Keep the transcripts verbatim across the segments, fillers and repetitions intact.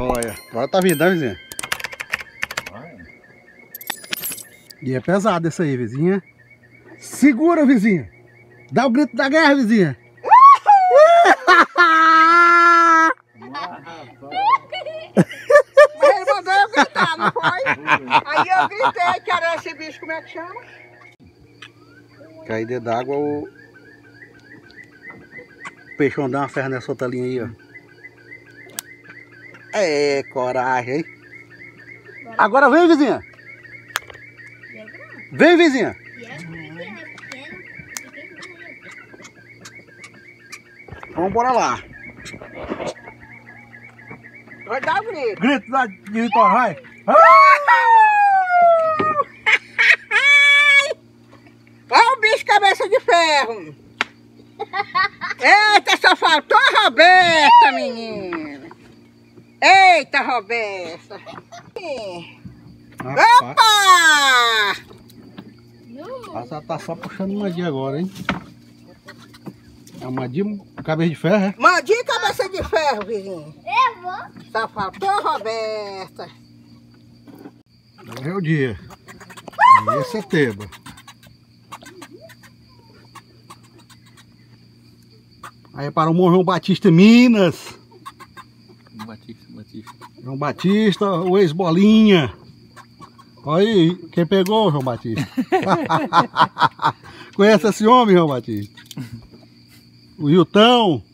Olha, agora tá vindo, né, vizinha? E é pesado esse aí, vizinha. Segura, vizinha. Dá o grito da guerra, vizinha. Mas ele mandou eu gritar, não foi? Aí eu gritei, que era esse bicho, como é que chama? Cair dentro d'água, o peixão dá uma ferra nessa outra linha aí, ó. É, coragem, hein? Agora vem, vizinha. Vem, vizinha. Vamos embora lá. Vai dar o grito. Grito lá de Vitória, vai. Olha o bicho cabeça de ferro. Eita, só faltou a Roberta, menina. Eita, Roberta. Opa! Ela tá só puxando mandinha agora, hein? É uma mandinha, cabeça de ferro, é? Mandinha cabeça de ferro, vizinho. Eu vou. Só faltou a Roberta. Hoje é o dia. Dia é setembro. Aí para o João Batista Minas. Batista, Batista. João Batista, o ex-bolinha. Olha aí, quem pegou, João Batista? Conhece esse homem, João Batista? O Hilton.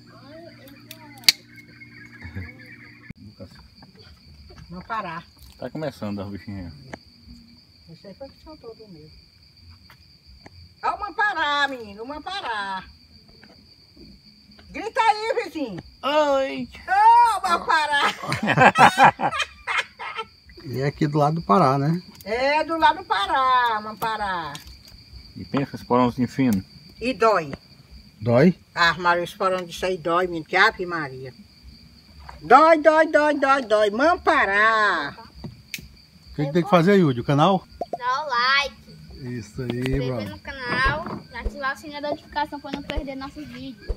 Não parar. Tá começando a bichinha. Esse aí foi que soltou do meu. Olha o Mamparar, menino, o Mamparar. Grita aí, vizinho. Oi! Ô, oh, Mamparar. E é aqui do lado do Pará, né? É do lado do Pará, Mamparar. E pensa esse porãozinho fino. E dói. Dói? Ah, Maria, os porão disso aí dói, menino. Que ave Maria. Dói, dói, dói, dói, dói. Mamparar. O que, que tem que fazer, Yudi? O canal? Dá o like, Isso aí, se inscrever mano. no canal e ativar o sininho da notificação para não perder nossos vídeos.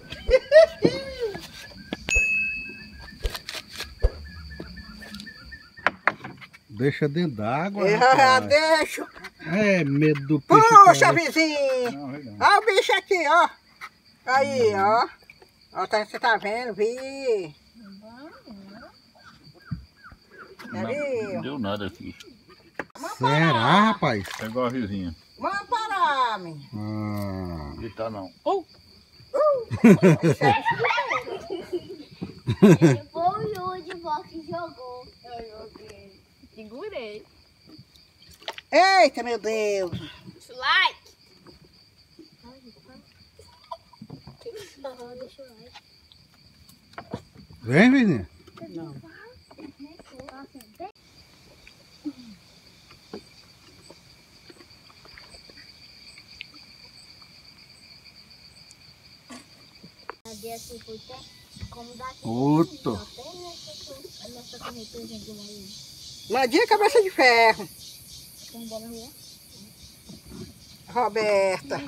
Deixa dentro d'água. É, deixa. É medo do peixe. Puxa, cara. vizinho. Não, não. Olha o bicho aqui, ó. Aí, ó. Ó, tá, você tá vendo? Vi. Não, Ali. não deu nada aqui. Será, rapaz? Pegou a vizinha. Vamos parar, menino. Ah. Gritar não. Foi o Yudi que jogou. Eu joguei. Segurei. Eita, meu Deus. Deixa o like. Deixa o like. Vem, vizinha. Não. Outro. Mandinha cabeça de ferro. Roberta.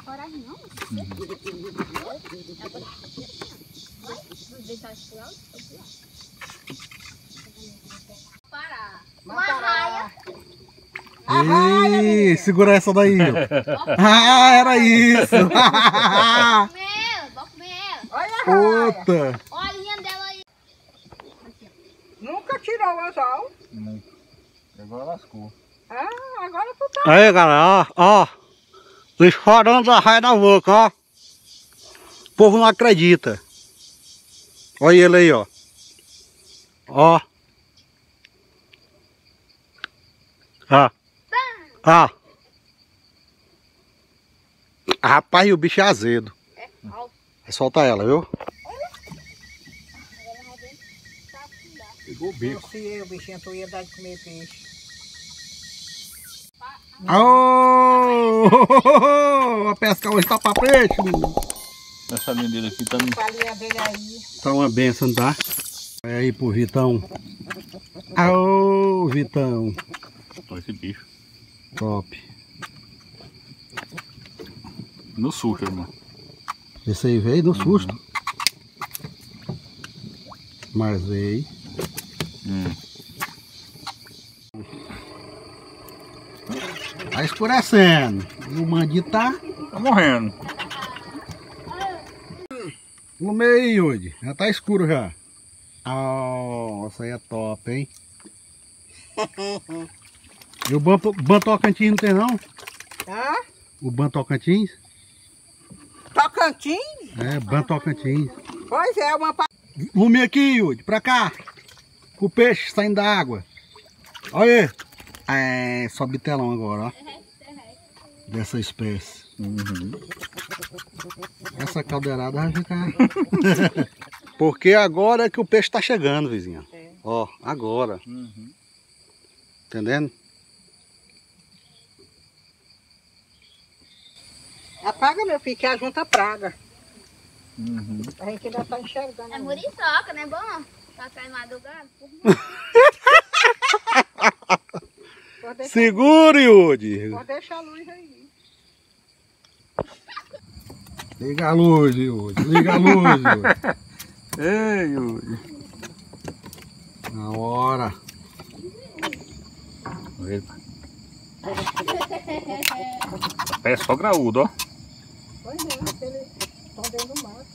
Uma Ih, segura essa daí. Ah, era isso. Meu, bota ela. Olha a raia. Puta. Olha a linha dela aí. Nunca tirou o anzol. Não. Agora lascou. Ah, agora tu tá. Aí, galera, ó, ó. Estourando a raia da boca, ó. O povo não acredita. Olha ele aí, ó. Ó. Ó. Ó. Rapaz, o bicho é azedo. É falso. Vai soltar ela, viu? Pegou o bico. Se eu, bichinho, tu ia dar de comer peixe. Aô! A pesca hoje tá pra peixe. Essa linha dele aqui tá no... Palinha dele aí. Tá uma benção, tá? Vai aí pro Vitão. Aô, Vitão. Olha esse bicho. Top. No susto, irmão. Esse aí veio no susto. Mas veio. Hum. Tá escurecendo. E o mandito tá Tá morrendo. no meio, Yudi. Já tá escuro já. Oh, essa aí é top, hein? E o Ban- Bantocantins não tem não? Hã? O Bantocantins? Tocantins? É, Bantocantins. Pois é, uma... pa- Lume aqui, Yudi, pra cá. Com o peixe saindo da água. Olha aí. É, só bitelão agora, ó. Dessa espécie. Uhum. Essa caldeirada vai ficar. Porque agora é que o peixe tá chegando, vizinha. É. Ó, agora. Uhum. Entendendo? Apaga, meu filho, que a junta praga. Uhum. A gente ainda tá enxergando. É ainda. muriçoca, né, bom? Tocar em madrugada. Pode deixar, Segura, Yudi. pode deixar a luz aí. Liga a luz, Yudi. Liga a luz, Yudi. Ei, Yuri. Na hora. Eita. É só graúdo, ó. Pois é, eles estão dentro do mar.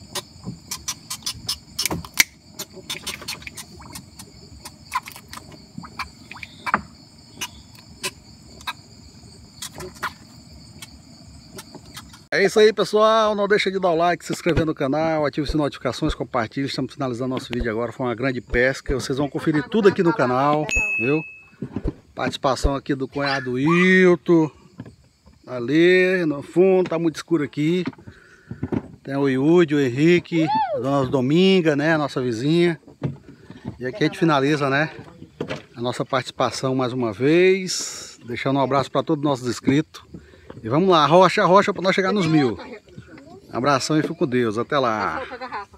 É isso aí, pessoal. Não deixa de dar o like, se inscrever no canal, ative as notificações, compartilhe. Estamos finalizando nosso vídeo agora. Foi uma grande pesca. Vocês vão conferir tudo aqui no canal, viu? Participação aqui do cunhado Hilton. Ali no fundo, tá muito escuro aqui. Tem o Yudi, o Henrique, a dona Dominga, né? A nossa vizinha. E aqui a gente finaliza, né? A nossa participação mais uma vez. Deixando um abraço para todos os nossos inscritos. E vamos lá, rocha, rocha para nós chegar nos mil. Abração e fico com Deus. Até lá. Solta a garrafa.